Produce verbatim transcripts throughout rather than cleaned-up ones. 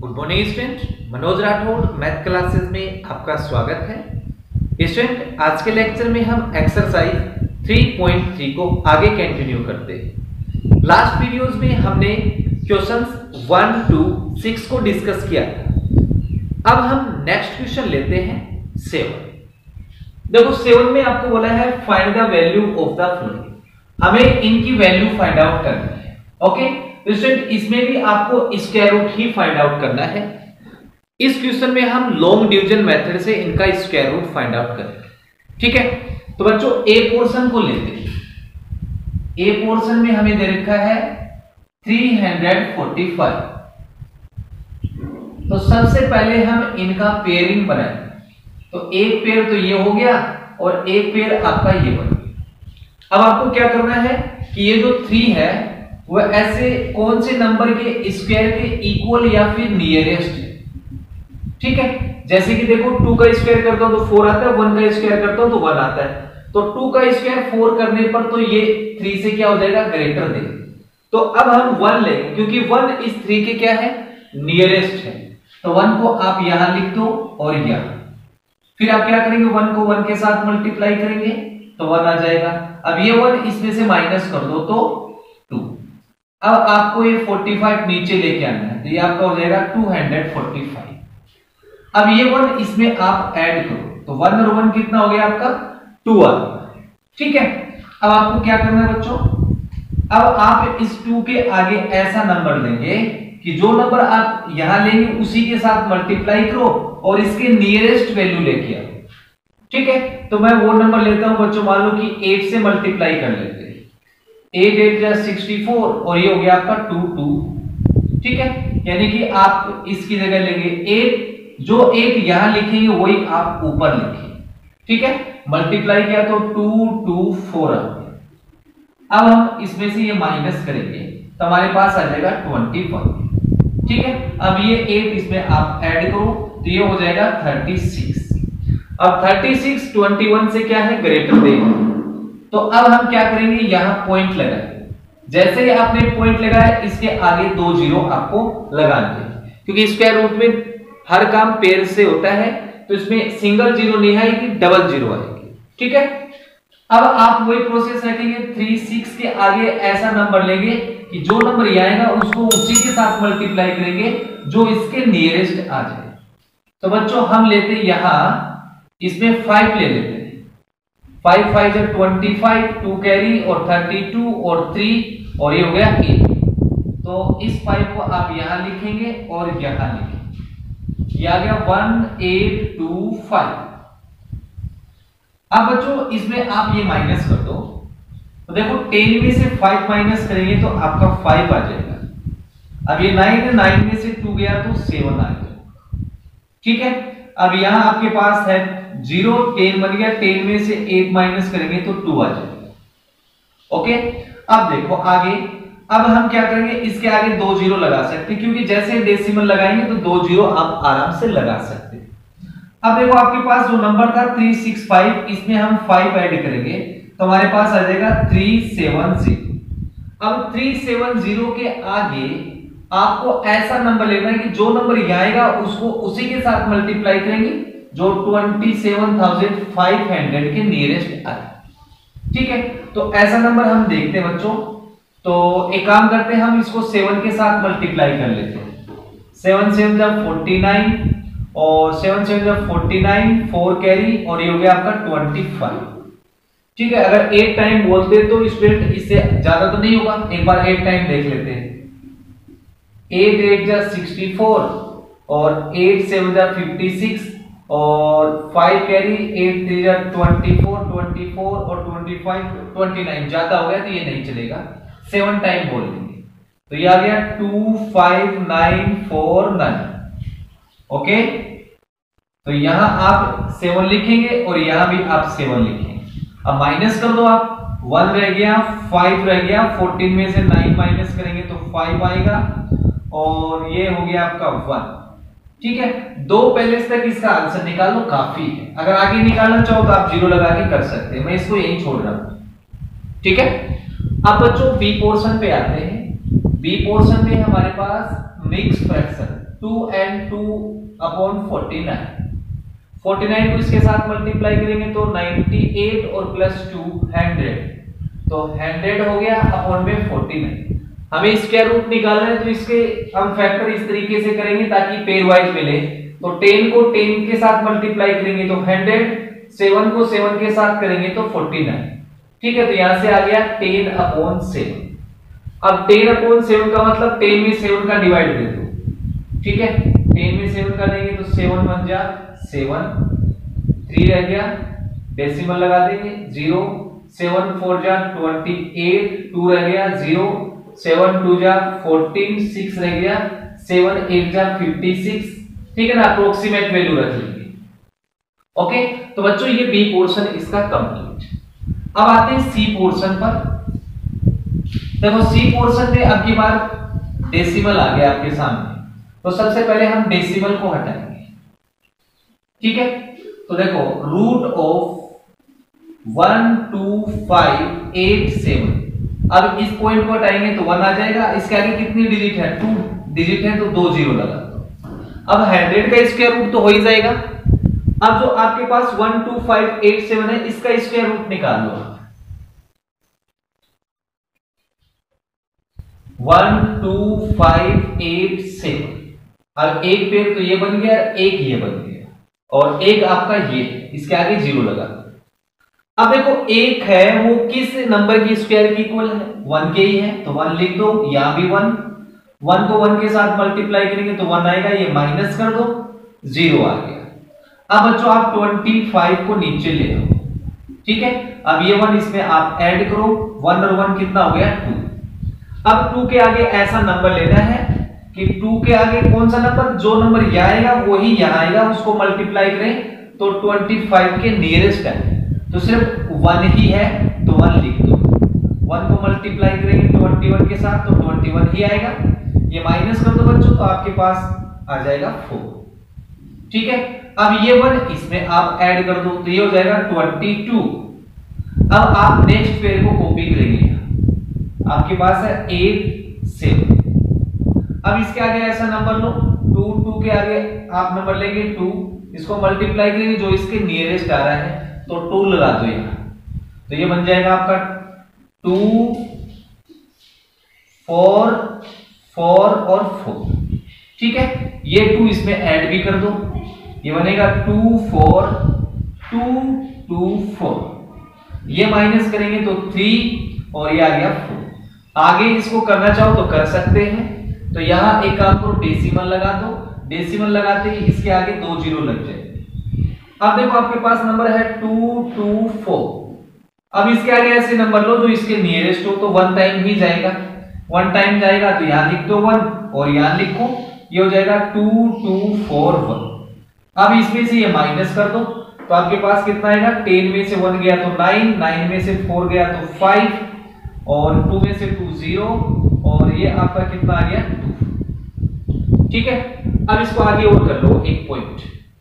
Good morning student, Manoj Rathore math classes में आपका स्वागत है। स्टूडेंट, आज के लेक्चर में हम एक्सरसाइज तीन पॉइंट तीन को आगे कंटिन्यू करते हैं। लास्ट वीडियोस में हमने क्वेश्चंस वन टू सिक्स को डिस्कस किया था। अब हम नेक्स्ट क्वेश्चन लेते हैं सेवन। देखो, सेवन में आपको बोला है find the value of the following. हमें इनकी वैल्यू फाइंड आउट करनी है। ओके, स्टूडेंट, इसमें भी आपको स्क्वायर रूट ही फाइंड आउट करना है। इस क्वेश्चन में हम लॉन्ग डिवीजन मेथड से इनका स्क्वायर रूट फाइंड आउट करेंगे। ठीक है, तो बच्चों ए पोर्शन को लेते हैं। ए पोर्शन में हमें दे रखा है तीन सौ पैंतालीस। तो सबसे पहले हम इनका पेयरिंग बनाएं। तो एक पेयर तो ये हो गया और एक पेयर आपका ये बन गया। अब आपको क्या करना है कि ये जो थ्री है वो ऐसे कौन से नंबर के स्क्वायर के इक्वल या फिर नियरेस्ट है। ठीक है, जैसे कि देखो टू का स्क्वायर करता हूं तो फोर आता है, वन का स्क्वायर करता हूं तो वन आता है। तो टू का स्क्वायर फोर करने पर तो ये थ्री से क्या हो जाएगा, ग्रेटर देगा। तो अब हम वन लेंगे क्योंकि वन इस थ्री के क्या है, नियरेस्ट है। तो वन को आप यहां लिख दो और यहां, फिर आप क्या करेंगे, वन को वन के साथ मल्टीप्लाई करेंगे तो वन आ जाएगा। अब ये वन इसमें से माइनस कर दो तो टू। अब आपको ये पैंतालीस नीचे लेके आना है, तो ये आपका हो जाएगा दो सौ पैंतालीस। अब ये वन इसमें आप ऐड करो तो वन और वन कितना हो गया आपका, टू आ गया। ठीक है, अब आपको क्या करना है बच्चों, अब आप इस टू के आगे ऐसा नंबर लेंगे कि जो नंबर आप यहां लेंगे उसी के साथ मल्टीप्लाई करो और इसके नियरेस्ट वैल्यू लेके आओ। ठीक है, तो मैं वो नंबर लेता हूं बच्चों, मान लो कि एट से मल्टीप्लाई कर लेते हैं। एट एट जा सिक्सटी फोर और ये हो गया आपका टू टू। ठीक है, यानी कि आप इसकी जगह लेंगे एट, जो एट यहां लिखेंगे वही आप ऊपर लिखेंगे। ठीक है, मल्टीप्लाई किया तो टू टू फोर आ गया। अब हम इसमें से ये माइनस करेंगे तो हमारे पास आ जाएगा ट्वेंटी वन। ठीक है, अब ये एट इसमें आप ऐड करो तो ये हो जाएगा थर्टी सिक्स। अब थर्टी सिक्स ट्वेंटी वन से क्या है, ग्रेटर देगा। तो अब हम क्या करेंगे, यहां पॉइंट लगाएंगे। जैसे ही आपने पॉइंट लगाया इसके आगे दो जीरो आपको लगाने हैं, क्योंकि स्क्वायर रूट में हर काम पेयर से होता है, तो इसमें सिंगल जीरो नहीं आएगी, डबल जीरो आएगी। ठीक है, अब आप वही प्रोसेस रखेंगे, थ्री सिक्स के आगे ऐसा नंबर लेंगे कि जो नंबर ये आएगा उसको उसी के साथ मल्टीप्लाई करेंगे जो इसके नियरेस्ट आ जाए। तो बच्चों हम लेते हैं यहां इसमें फाइव ले लेते हैं। फाइव फाइव जब ट्वेंटी फाइव, टू कैरी और थर्टी टू और थ्री और ये हो गया एट। तो इस फाइव को आप यहां लिखेंगे और यहां लिखेंगे, ये आ गया वन एट टू फाइव। अब बच्चों इसमें आप ये माइनस कर दो, तो देखो टेन में से फाइव माइनस करेंगे तो आपका फाइव आ जाएगा। अब ये नाइन है, नाइन में से टू गया तो सेवन आ जाएगा। ठीक है, अब यहां आपके पास है जीरो, टेन बन गया, टेन में से एट माइनस करेंगे तो टू आ जाएगा। ओके, अब देखो आगे, अब हम क्या करेंगे, इसके आगे दो जीरो लगा सकते हैं क्योंकि जैसे डेसिमल लगाएंगे तो दो जीरो आप आराम से लगा सकते हैं। अब देखो आपके पास जो नंबर था थ्री सिक्स फाइव, इसमें हम फाइव ऐड करेंगे तो हमारे पास आ जाएगा थ्री सेवन जीरो। अब थ्री सेवन जीरो के आगे आपको ऐसा नंबर लेना है कि जो नंबर यहां आएगा उसको उसी के साथ मल्टीप्लाई करेंगे जो twenty seven thousand five hundred के नियरेस्ट आए। ठीक है, तो ऐसा नंबर हम देखते हैं बच्चों। तो एक काम करते हैं, हम इसको सेवन के साथ मल्टीप्लाई कर लेते हैं। सेवन सेवन जब फोर्टी नाइन और सेवन सेवन जब फोर्टी नाइन, फोर कैरी और ये हो गया आपका ट्वेंटी फाइव। ठीक है, अगर एट टाइम बोलते तो स्टूडेंट इससे ज्यादा तो नहीं होगा, एक बार एट टाइम देख लेते हैं। एट एट जा सिक्सटी फोर और एट सेवन जा फिफ्टी सिक्स और फाइव कैरी, एट थ्री जा ट्वेंटी फोर, ट्वेंटी फोर और ट्वेंटी फाइव, ट्वेंटी नाइन। ज्यादा हो गया तो ये नहीं चलेगा, सेवन टाइम बोल देंगे। तो ये आ गया two five nine four nine. Okay, तो यहां आप सेवन लिखेंगे और यहां भी आप सेवन लिखेंगे। अब माइनस कर दो आप, वन रह गया, फाइव रह गया, फोर्टीन में से नाइन माइनस करेंगे तो फाइव आएगा और ये हो गया आपका वन। ठीक है, दो पहले तक इसका आंसर निकाल लो, काफी है। अगर आगे निकालना चाहो तो आप जीरो लगा के कर सकते हैं, मैं इसको यही छोड़ रहा हूं। ठीक है, अब बच्चों बी पोर्शन पे आते हैं। बी पोर्शन में हमारे पास mix fraction. Two and two upon forty nine. Forty nine को इसके साथ मल्टीप्लाई करेंगे तो नाइंटी एट और प्लस टू हंड्रेड, तो हंड्रेड हो गया अपॉन में फोर्टी नाइन। हमें स्क्वायर रूट निकालना है तो इसके हम फैक्टर इस तरीके से करेंगे ताकि पेयर वाइज मिले। तो टेन को टेन के साथ मल्टीप्लाई करेंगे तो हंड्रेड, सेवन को सेवन के साथ करेंगे तो फोर्टी नाइन। ठीक है, तो यहां से आ गया टेन अपॉन सेवन। अब टेन अपॉन सेवन का मतलब टेन में सेवन का डिवाइड दे दो। ठीक है, टेन में सेवन का लेंगे तो सेवन वन जा सेवन, थ्री रह गया, डेसिमल लगा देंगे जीरो, सेवन फोर जा ट्वेंटी एट, टू रह गया जीरो, सेवन टू जा फोर्टीन, सिक्स रह गया, सेवन एट जा फिफ्टी सिक्स। ठीक है ना, अप्रोक्सीमेट वैल्यू रख लेंगे। ओके, तो बच्चों ये बी पोर्शन इसका कंप्लीट। अब आते हैं सी पोर्शन पर। देखो सी पोर्शन में अब की बार डेसिमल आ गया आपके सामने, तो सबसे पहले हम डेसिमल को हटाएंगे। ठीक है, तो देखो root of one two five eight seven, अब इस पॉइंट को हटाएंगे तो वन आ जाएगा। इसके आगे कितनी डिजिट है, टू डिजिट है तो दो जीरो लगा दो। अब हंड्रेड का स्क्वायर रूट तो हो ही जाएगा। अब जो आपके पास one two five eight seven है इसका स्क्वायर रूट निकाल लो। One two five eight seven, अब एक पेड़ तो ये बन गया, एक ये बन गया, और एक आपका ये, इसके आगे जीरो लगा। अब देखो एक है वो किस नंबर की स्क्वायर की इक्वल है, वन के ही है, तो वन लिख दो, यहां भी वन, वन को वन के साथ मल्टीप्लाई करेंगे तो वन आएगा, ये माइनस कर दो, जीरो आ गया। अब बच्चों आप पच्चीस को नीचे ले लो। ठीक है, अब ये वन इसमें आप ऐड करो, वन और वन कितना हो गया, टू। अब टू के आगे ऐसा नंबर लेना है कि टू के आगे कौन सा नंबर, जो नंबर यहां आएगा वही यहां आएगा, उसको मल्टीप्लाई करें तो पच्चीस के नियरेस्ट है, तो सिर्फ वन ही है तो वन लिख दो। वन को मल्टीप्लाई करेंगे इक्कीस के साथ तो इक्कीस ही आएगा, ये माइनस कर दो बच्चों तो आपके पास आ जाएगा फोर। ठीक है, अब ये वन इसमें आप ऐड कर दो तो ये हो जाएगा बाईस। अब आप नेक्स्ट पेयर को कॉपी करेंगे, आपके पास है एट सेवन। अब इसके आगे ऐसा नंबर लो, टू, टू के आगे आप नंबर लेंगे टू, इसको मल्टीप्लाई करेंगे जो इसके नियरेस्ट आ रहा है तो टू लगा दो यहां, तो ये बन जाएगा आपका टू, फोर, फोर और फोर। ठीक है, ये टू इसमें ऐड भी कर दो, ये बनेगा two four two two four, ये माइनस करेंगे तो थ्री और ये आ गया फोर। आगे इसको करना चाहो तो कर सकते हैं, तो यहां एक काम करो डेसिमल लगा दो, डेसिमल लगाते ही इसके आगे दो जीरो लग जाए। अब देखो आपके पास नंबर है टू टू फोर, अब इसके आगे ऐसे नंबर लो जो इसके नियरेस्ट हो, तो वन टाइम ही जाएगा, वन टाइम जाएगा तो यहां लिख दो वन और यहां लिखो, ये हो जाएगा टू टू फोर वन। अब इसमें से ये माइनस कर दो तो आपके पास कितना आएगा, टेन में से वन गया तो नाइन, नाइन में से फोर गया तो फाइव, और टू में से टू जीरो, और ये आपका कितना आ गया टू। ठीक है, अब इसको आगे और कर लो एक पॉइंट।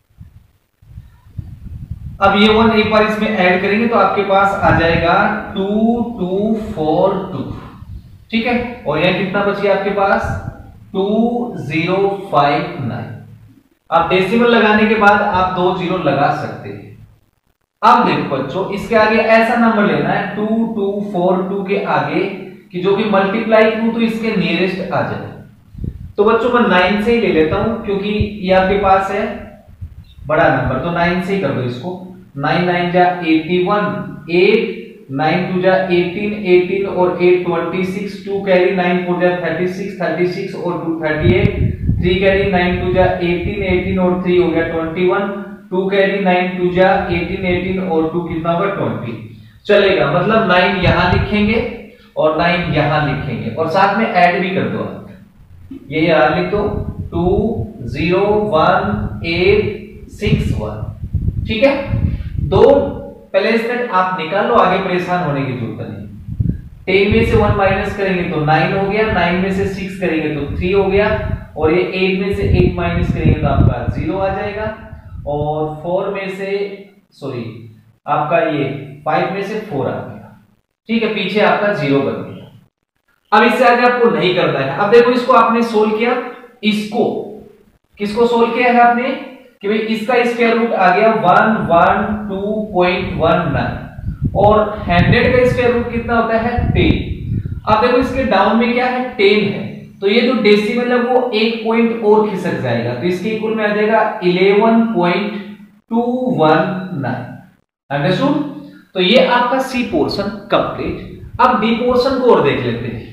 अब ये वन एक बार इसमें ऐड करेंगे तो आपके पास आ जाएगा टू टू फोर टू। ठीक है, और यह कितना बच गया आपके पास टू जीरो फाइव नाइन। अब डेसिमल लगाने के बाद आप दो जीरो लगा सकते हैं। अब देखो बच्चों इसके आगे ऐसा नंबर लेना है टू टू फोर टू के आगे कि जो भी मल्टीप्लाई करूं तो इसके नियरेस्ट आ जाए। तो बच्चों मैं नाइन से ही ले लेता हूं क्योंकि ये आपके पास है बड़ा नंबर, तो नाइन से ही कर दो इसको। नाइन नाइन जा eighty one, eight, nine two जा एटीन, एटीन और eight twenty six, two carry, nine four जा थर्टी सिक्स, थर्टी सिक्स और two thirty eight, three carry, nine two जा एटीन, एटीन और थ्री हो गया twenty one, two carry, nine two जा eighteen, eighteen और two कितना होगा ट्वेंटी। चलेगा, मतलब नाइन यहां लिखेंगे और नाइन यहां लिखेंगे और साथ में ऐड भी कर दो आप, ये यहां लिख दो two zero one eight six one. ठीक है, दो प्लेसमेंट आप निकाल लो, आगे परेशान होने की जरूरत नहीं। टेन में से वन माइनस करेंगे तो नाइन हो गया, नाइन में से सिक्स करेंगे तो थ्री हो गया, और ये एट में से एट माइनस करेंगे तो आपका जीरो आ जाएगा, और फोर में से सॉरी आपका ये फाइव में से फोर आ गया। ठीक है, पीछे आपका जीरो बन गया। अब इससे आगे आपको नहीं करना है। अब देखो इसको आपने सोल्व किया, इसको किसको सोल्व किया है आपने कि भाई इसका स्क्वायर रूट आ गया one one two point one nine और हंड्रेड का स्क्वायर रूट कितना होता है टेन। अब देखो इसके डाउन में क्या है टेन है, तो ये जो डेसिमल है वो एक पॉइंट और खिसक जाएगा, तो इसके इक्वल में आ जाएगा eleven point two one nine. Understood? तो ये आपका सी पोर्शन कंप्लीट। अब डी पोर्शन को और देख लेते हैं।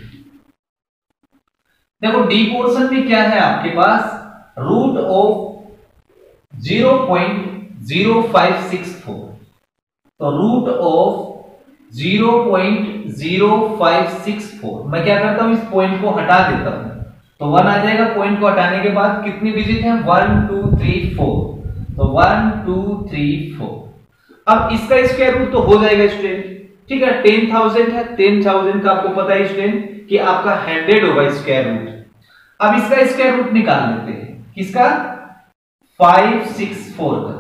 देखो डी पोर्शन में क्या है आपके पास, root of zero point zero five six four, तो root of zero point zero five six four, मैं क्या करता हूं इस पॉइंट को हटा देता हूं, तो वन आ जाएगा। पॉइंट को हटाने के बाद कितनी डिजिट है, वन टू थ्री फोर, तो वन टू थ्री फोर। अब इसका स्क्वायर रूट तो हो जाएगा स्टूडेंट, ठीक है, टेन थाउजेंड है, टेन थाउजेंड का आपको पता है स्टूडेंट कि आपका हंड्रेड होगा स्क्वायर रूट। अब इसका स्क्वायर रूट निकाल लेते हैं, किसका, फाइव सिक्स फोर का,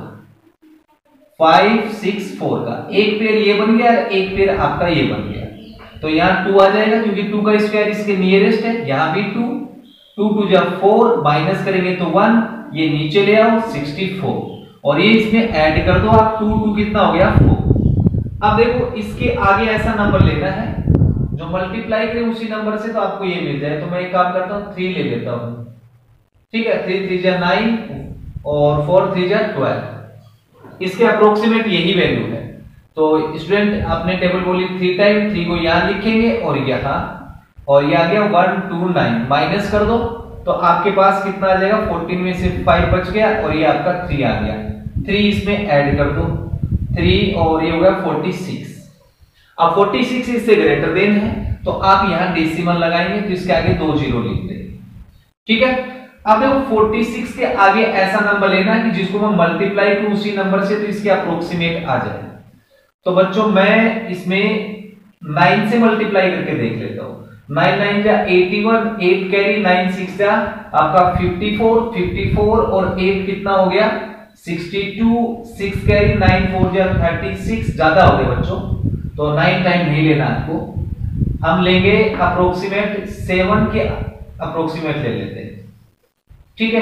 फाइव सिक्स फोर का एक पेयर ये बन गया, एक पेयर आपका ये बन गया, तो यहाँ टू आ जाएगा क्योंकि टू का स्क्वायर इसके नियरेस्ट है, यहाँ भी टू, टू टू जा फोर, माइनस करेंगे तो वन, ये नीचे ले आओ सिक्सटी फोर और ये इसमें ऐड कर दो आप, टू टू कितना हो गया फोर। अब देखो इसके आगे ऐसा नंबर लेना है जो मल्टीप्लाई करे उसी नंबर से, तो आपको ये मिल जाए। तो मैं एक काम करता हूँ, थ्री ले लेता हूँ, ठीक है, थ्री थ्री जा नाइन और फोर थ्री जा ट्वेल्व, इसके अप्रोक्सीमेट यही वैल्यू है। तो स्टूडेंट आपने टेबल बोली थ्री टाइम, थ्री को यहाँ लिखेंगे और यहाँ, और ये आ गया वन टू नाइन, माइनस कर दो तो आपके पास कितना आ जाएगा, फोर्टीन में से फाइव बच गया और ये आपका थ्री आ गया, थ्री इसमें ऐड कर दो, थ्री और ये हो गया फोर्टी सिक्स। अब फोर्टी सिक्स इससे ग्रेटर देन है तो आप यहाँ डेसिमल लगाएंगे तो इसके आगे दो जीरो लिख देंगे, ठीक है। अब देखो फोर्टी सिक्स के आगे ऐसा नंबर लेना है कि जिसको मैं मल्टीप्लाई करूं उसी नंबर से तो इसके अप्रोक्सीमेट आ जाए। तो बच्चों मैं इसमें नाइन से मल्टीप्लाई करके देख लेता हूं, नाइन नाइन जा eighty one, eight carry, nine six जा आपका फिफ्टी फोर, फिफ्टी फोर और एट कितना हो गया sixty two, six carry, nine four जा थर्टी सिक्स, ज्यादा हो गया बच्चों तो नाइन टाइम नहीं लेना आपको, हम लेंगे अप्रोक्सीमेट सेवन के अप्रोक्सीमेट ले लेते हैं, ठीक है।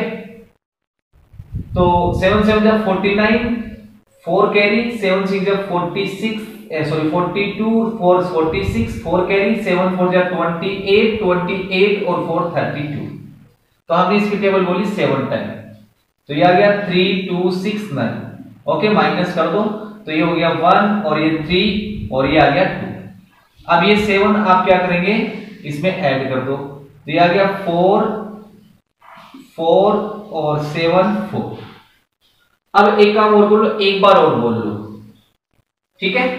तो सेवन सेवन जा forty nine, four carry, seven six जा forty six, sorry forty two, four forty six, four carry, seven four जा ट्वेंटी एट, ट्वेंटी एट और फोर थर्टी टू, तो हमने इसकी टेबल बोली सेवन टाइम, तो ये आ गया three two six nine, okay, minus कर दो तो ये हो गया वन और ये थ्री और ये आ गया टू। अब ये सेवन आप क्या करेंगे इसमें ऐड कर दो, तो ये आ गया फोर, फोर और सेवन फोर। अब एक काम और बोलो, एक बार और बोल लो, ठीक है।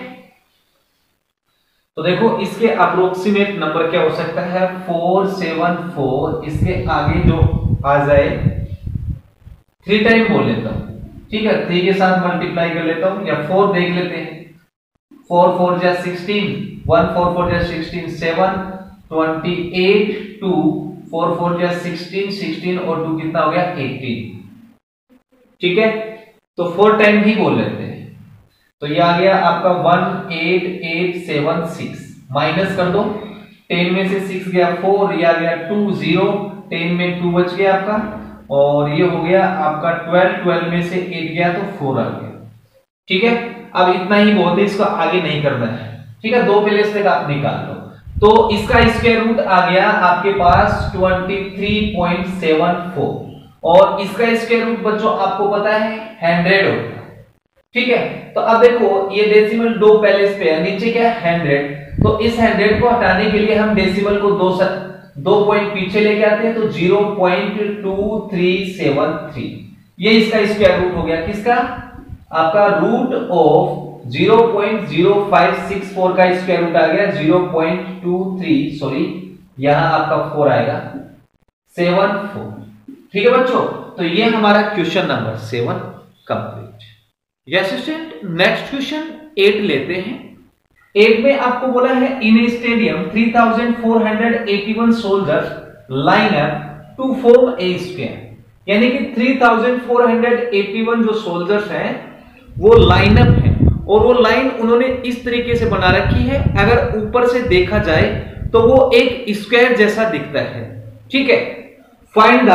तो देखो इसके अप्रोक्सीमेट नंबर क्या हो सकता है, फोर सेवन फोर, इसके आगे जो आ जाए थ्री टाइम बोल लेता हूं, ठीक है, थ्री के साथ मल्टीप्लाई कर लेता हूं या फोर देख लेते हैं, फोर फोर जा सिक्सटीन, वन फोर फोर जा sixteen, seven, twenty eight, two, four four जा सिक्सटीन, सिक्सटीन और टू कितना हो गया एटीन, ठीक है। तो फोर टाइम ही बोल लेते हैं, तो ये आ गया आपका one eight eight seven six, minus कर दो, टेन में से सिक्स गया फोर, ये आ गया टू जीरो, टेन में टू बच गया आपका और ये हो गया आपका ट्वेल्व, ट्वेल्व में से एट गया तो फोर आ गया, ठीक है। अब इतना ही बहुत है, इसको आगे नहीं करना है, ठीक है, दो प्लेस तक आप निकाल लो। तो इसका स्क्वायर रूट आ गया आपके पास twenty three point seven four और इसका स्क्वायर रूट बच्चों आपको पता है हंड्रेड होगा, ठीक है। तो अब देखो ये डेसिमल दो प्लेस पे है, नीचे क्या है हंड्रेड, तो इस हंड्रेड को हटाने के लिए हम डेसिमल को दो सर, दो पॉइंट पीछे लेके आते हैं, तो zero point two three seven three, ये इसका स्क्वायर रूट हो गया, किसका, आपका root of zero point zero five six four का स्क्वायर रूट आ गया zero point two three, sorry यहां आपका फोर आएगा सेवन फोर, ठीक है बच्चों। तो ये हमारा question number seven complete. Yes student, next question eight लेते हैं। एट में आपको बोला है in a stadium three thousand four hundred eighty one soldiers line up to form a square, यानी कि three thousand four hundred eighty one जो soldiers हैं वो लाइनअप है और वो लाइन उन्होंने इस तरीके से बना रखी है, अगर ऊपर से देखा जाए तो वो एक स्क्वायर जैसा दिखता है, ठीक है। Find the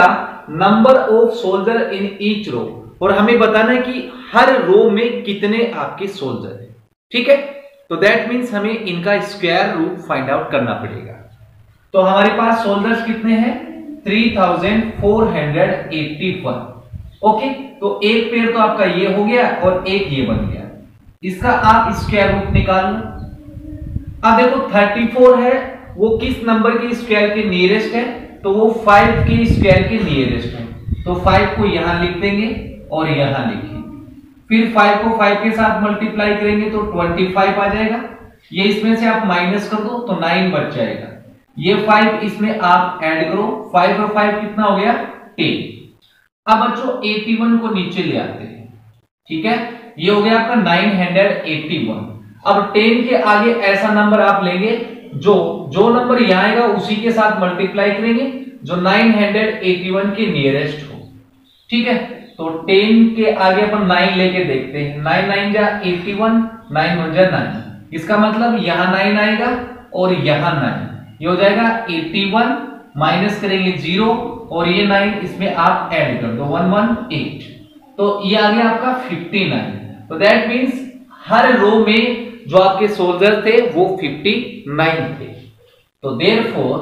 number of soldier in each row, और हमें बताना है कि हर रो में कितने आपके सोल्जर है। ठीक है, तो दैट मीन्स हमें इनका स्क्वायर रूट फाइंड आउट करना पड़ेगा। तो हमारे पास सोल्जर्स कितने हैं, three thousand four hundred eighty one. Okay, तो एक पेयर तो आपका ये हो गया और एक ये बन गया, इसका आप स्क्वायर रूट निकाल लो। अब देखो थर्टी फोर है, वो किस नंबर के स्क्वायर के नियरेस्ट है, तो वो फाइव के स्क्वायर के नियरेस्ट है। तो फाइव को यहां लिख देंगे और यहां लिखेंगे, फिर फाइव को फाइव के साथ मल्टीप्लाई करेंगे तो ट्वेंटी फाइव आ जाएगा। ये इसमें से आप माइनस कर दो तो नाइन बच जाएगा। ये फाइव इसमें आप ऐड करो, फाइव और फाइव कितना हो गया, टेन। अब बच्चों इक्यासी को नीचे ले आते हैं। ठीक है, ये हो गया आपका नाइन हंड्रेड एट्टी वन। अब टेन के आगे ऐसा नंबर आप लेंगे जो जो नंबर यहां आएगा उसी के साथ मल्टीप्लाई करेंगे जो नाइन हंड्रेड एट्टी वन के नियरेस्ट हो। ठीक है, तो टेन के आगे अपन नाइन लेके देखते हैं, नाइन नाइन जा एट्टी वन, नाइन वन जा नाइन, इसका मतलब यहां नाइन आएगा और यहां नाइन, ये हो जाएगा एट्टी वन, माइनस करेंगे जीरो और ये नाइन इसमें आप ऐड कर दो, वन वन एट, तो ये आ गया आपका फिफ्टी नाइन। तो दैट मींस हर रो में जो आपके सोल्जर थे वो फिफ्टी नाइन थे। तो therefore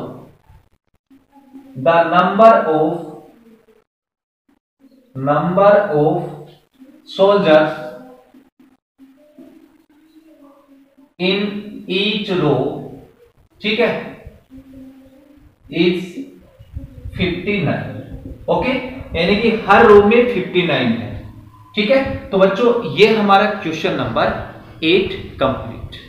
the number of number of soldiers in each row, ठीक है, इज फिफ्टी नाइन। ओके, यानी कि हर रो में फिफ्टी नाइन है। ठीक है, तो बच्चों ये हमारा क्वेश्चन नंबर एट कंप्लीट।